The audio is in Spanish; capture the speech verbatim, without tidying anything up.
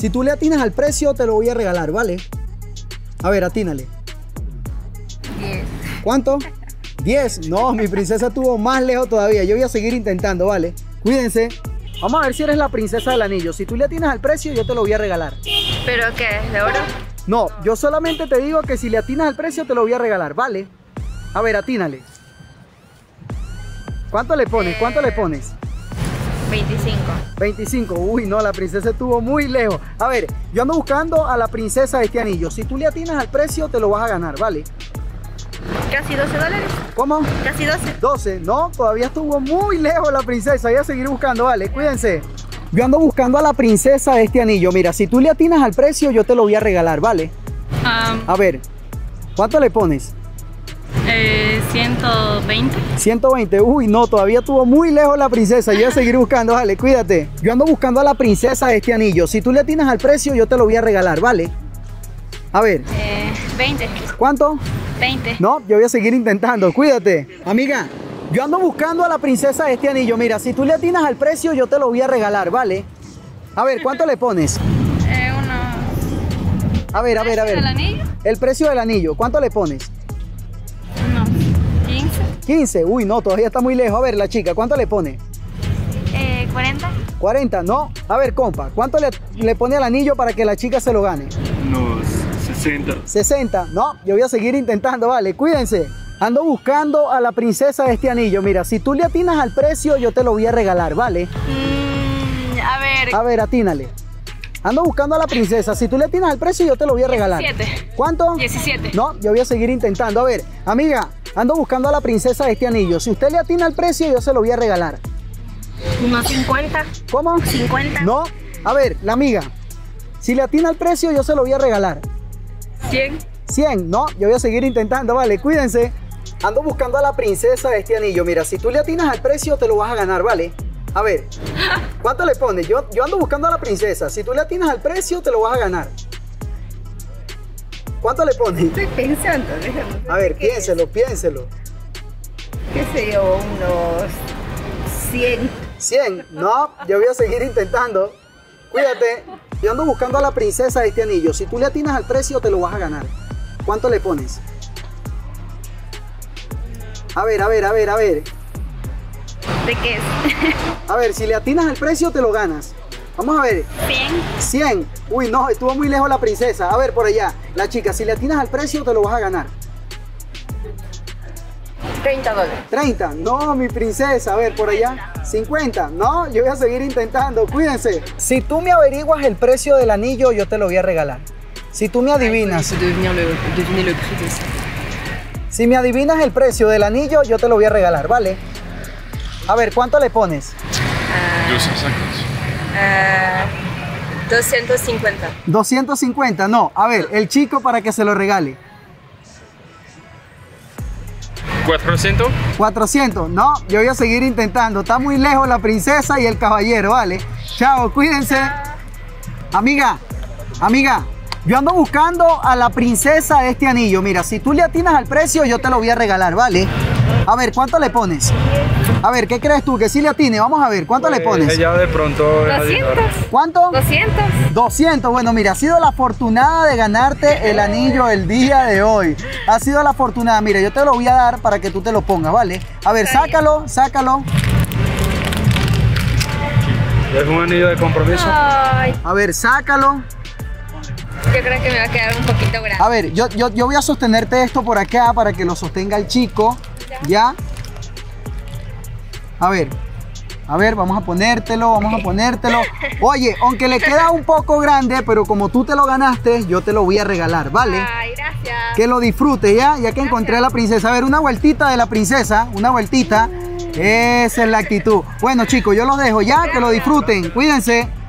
Si tú le atinas al precio, te lo voy a regalar, ¿vale? A ver, atínale. diez. ¿Cuánto? diez. No, mi princesa estuvo más lejos todavía. Yo voy a seguir intentando, ¿vale? Cuídense. Vamos a ver si eres la princesa del anillo. Si tú le atinas al precio, yo te lo voy a regalar. ¿Pero qué? ¿Es de oro? No, yo solamente te digo que si le atinas al precio, te lo voy a regalar, ¿vale? A ver, atínale. ¿Cuánto le pones? ¿Cuánto le pones? veinticinco. veinticinco. Uy, no, la princesa estuvo muy lejos. A ver, yo ando buscando a la princesa de este anillo. Si tú le atinas al precio, te lo vas a ganar, ¿vale? Casi doce dólares. ¿Cómo? Casi doce. doce. No, todavía estuvo muy lejos la princesa. Voy a seguir buscando, ¿vale? Cuídense. Yo ando buscando a la princesa de este anillo. Mira, si tú le atinas al precio, yo te lo voy a regalar, ¿vale? Um, A ver, ¿cuánto le pones? eh, ciento veinte. ciento veinte. Uy, no, todavía estuvo muy lejos la princesa. Yo voy a seguir buscando, vale, cuídate. Yo ando buscando a la princesa de este anillo. Si tú le atinas al precio, yo te lo voy a regalar, ¿vale? A ver, Eh, veinte. ¿cuánto? veinte. No, yo voy a seguir intentando, cuídate. Amiga, yo ando buscando a la princesa de este anillo. Mira, si tú le atinas al precio, yo te lo voy a regalar, ¿vale? A ver, ¿cuánto le pones? Eh, uno. A ver, a ver, a ver. ¿El anillo? El precio del anillo, ¿cuánto le pones? No. quince. quince. Uy, no, todavía está muy lejos. A ver, la chica, ¿cuánto le pone? Eh, cuarenta. cuarenta, no. A ver, compa, ¿cuánto le, le pone al anillo para que la chica se lo gane? Unos sesenta. sesenta, no. Yo voy a seguir intentando, vale, cuídense. Ando buscando a la princesa de este anillo. Mira, si tú le atinas al precio, yo te lo voy a regalar, ¿vale? Mm, a ver. A ver, atínale. Ando buscando a la princesa. Si tú le atinas al precio, yo te lo voy a regalar. diecisiete. ¿Cuánto? diecisiete. No, yo voy a seguir intentando. A ver, amiga, ando buscando a la princesa de este anillo. Si usted le atina al precio, yo se lo voy a regalar. Unos cincuenta. ¿Cómo? cincuenta. No. A ver, la amiga. Si le atina al precio, yo se lo voy a regalar. cien. cien. No, yo voy a seguir intentando. Vale, cuídense. Ando buscando a la princesa de este anillo. Mira, si tú le atinas al precio, te lo vas a ganar, ¿vale? A ver, ¿cuánto le pones? Yo, yo ando buscando a la princesa. Si tú le atinas al precio, te lo vas a ganar. ¿Cuánto le pones? Estoy pensando, déjame ver. A ver, ¿qué piénselo, piénselo. ¿Qué sé yo? Unos cien. cien. No, yo voy a seguir intentando. Cuídate. Yo ando buscando a la princesa de este anillo. Si tú le atinas al precio, te lo vas a ganar. ¿Cuánto le pones? A ver, a ver, a ver, a ver. ¿De qué es? A ver, si le atinas al precio, te lo ganas. Vamos a ver. cien. cien. Uy, no, estuvo muy lejos la princesa. A ver, por allá. La chica, si le atinas al precio, te lo vas a ganar. treinta dólares. treinta. No, mi princesa. A ver, por allá. cincuenta. No, yo voy a seguir intentando. Cuídense. Si tú me averiguas el precio del anillo, yo te lo voy a regalar. Si tú me adivinas. Si me adivinas el precio del anillo, yo te lo voy a regalar, ¿vale? A ver, ¿cuánto le pones? Ah, doscientos cincuenta. doscientos cincuenta. No, a ver, el chico para que se lo regale. cuatrocientos. cuatrocientos. No, yo voy a seguir intentando. Está muy lejos la princesa y el caballero, ¿vale? Chao, cuídense. Amiga, amiga, yo ando buscando a la princesa de este anillo. Mira, si tú le atinas al precio, yo te lo voy a regalar, ¿vale? A ver, ¿cuánto le pones? A ver, ¿qué crees tú? Que sí le atine. Vamos a ver, ¿cuánto le pones? Ella de pronto. doscientos. ¿Cuánto? doscientos. doscientos. Bueno, mira, has sido la afortunada de ganarte el anillo el día de hoy. Has sido la afortunada. Mira, yo te lo voy a dar para que tú te lo pongas, ¿vale? A ver, sácalo, sácalo. Es un anillo de compromiso. Ay, A ver, sácalo. yo creo que me va a quedar un poquito grande. A ver, yo, yo, yo voy a sostenerte esto por acá para que lo sostenga el chico. ¿Ya? A ver, a ver, vamos a ponértelo, vamos a ponértelo. Oye, aunque le queda un poco grande, pero como tú te lo ganaste, yo te lo voy a regalar, ¿vale? Ay, gracias. Que lo disfrutes, ¿ya? Ya que encontré a la princesa. A ver, una vueltita de la princesa, una vueltita. Esa es la actitud. Bueno, chicos, yo los dejo ya, que lo disfruten. Cuídense.